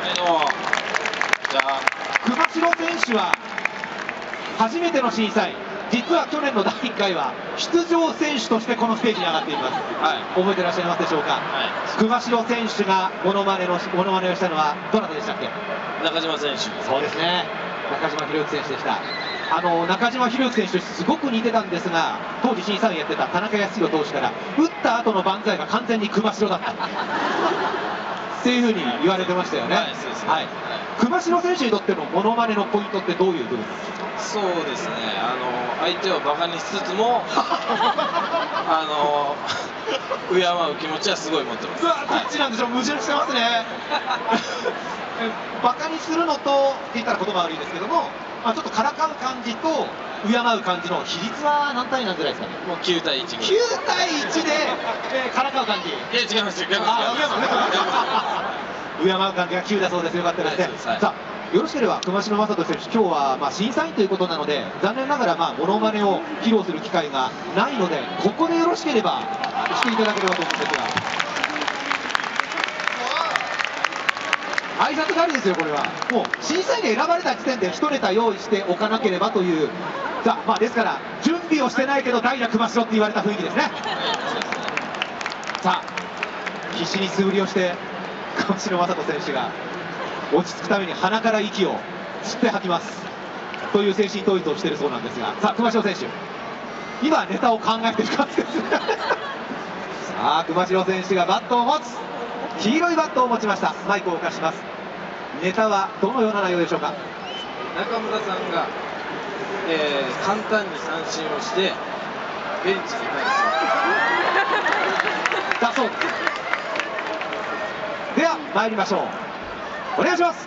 どうも。じゃあ熊代選手は初めての審査員、実は去年の第1回は出場選手としてこのステージに上がっています。 はい覚えてらっしゃいますでしょうか。 はい。 熊代選手がモノマネをしたのはどなたでしたっけ。 中島選手。 そうですね、中島博之選手でした。中島博之選手とすごく似てたんですが、当時審査員やってた田中康弘投手から打った後の万歳が完全に熊代だったっていうふうに言われてましたよね。 はい、そうですね。 はい。熊代選手にとってのモノマネのポイントってどういう部分ですか。 そうですね。相手をバカにしつつも敬う気持ちはすごい持ってます。 うわ、どっちなんでしょう、矛盾してますねバカにするのとって言ったら言葉悪いですけども、ちょっとからかう感じと敬う感じの比率は何対何ぐらいですかね。 もう9対1ぐらい。 9対1で、からかう感じ。 いや違いますよ。逆です。 敬う感じが9だそうです。よかったですね。 はい、 さあ、よろしければ熊代雅人選手、今日は審査員ということなので、残念ながらモノマネを披露する機会がないので、ここでよろしければしていただければと思うんですが。挨拶代わりですよ、これは。もう審査員に選ばれた時点で1ネタ用意しておかなければという、さあ、ですから準備をしてないけど代打熊代って言われた雰囲気ですね。さあ、必死に素振りをして熊代雅人選手が落ち着くために鼻から息を吸って吐きますという精神統一をしているそうなんですが、さあ熊代選手、今ネタを考えている感じですさあ、熊代選手がバットを持つ、黄色いバットを持ちました。マイクを貸します。ネタはどのような内容でしょうか。 中村さんが、簡単に三振をしてベンチに帰るだそうです。では参りましょう。お願いします。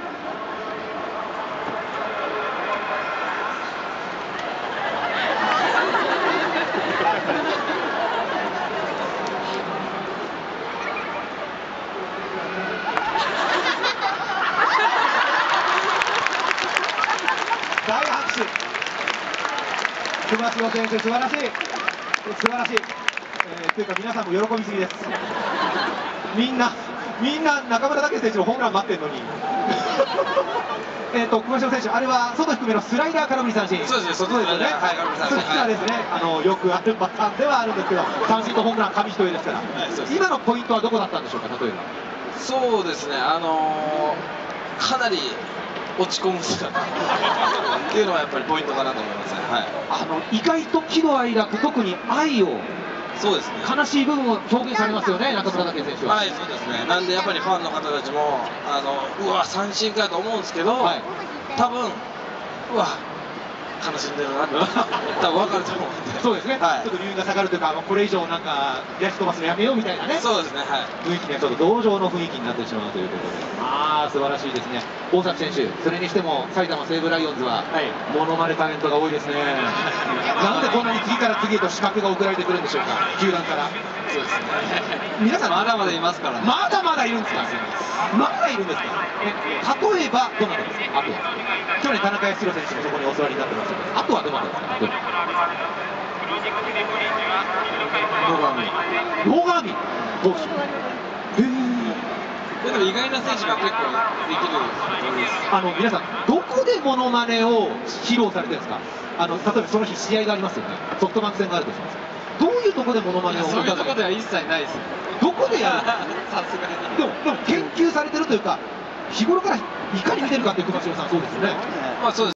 大拍手。熊代選手、素晴らしい、素晴らしい。というか皆さんも喜びすぎです。みんな中村武選手のホームラン待ってるのに熊代選手、あれは外低めのスライダー空振り三振。 そうですね、外ですね。はい、空振り三振。 そしたらですね、よくあるパターンではあるんですけど、三振とホームラン紙一重ですから、今のポイントはどこだったんでしょうか。例えばそうですね、かなり落ち込む姿っていうのはやっぱりポイントかなと思いますね。はい、 意外と喜怒哀楽、特に愛を、 そうですね、 悲しい部分を表現されますよね、中村武選手は。 はい、そうですね。なんでやっぱりファンの方たちもうわ三振かと思うんですけど、はい、多分うわ悲しんでるなって多分分かると思うんで。 そうですね、 はい、 ちょっと留飲が下がるというか、これ以上なんか野手飛ばすのやめようみたいなね、 そうですね、はい、 雰囲気がちょっと同情の雰囲気になってしまうということで、素晴らしいですね。大崎選手、それにしても埼玉西武ライオンズは、モノマネタレントが多いですね。なんでこんなに次から次へと資格が送られてくるんでしょうか、球団から。そうですね、皆さんまだまだいますからね。 まだまだいるんですか。まだいるんですか。例えばどなたですか。あとは去年田中康弘選手もそこにお座りになってましたけど、あとはどなたですか。野上投手。 でも意外な選手が結構できるです。 皆さんどこでモノマネを披露されてるんですか。例えばその日試合がありますよね。ソフトバンク戦があるとします。どういうところでモノマネを。 そういうところでは一切ないです。 どこでやるさすがに。 でも研究されてるというか、日頃からいかに見てるかって熊代さん、そうですよね。 まあそうです。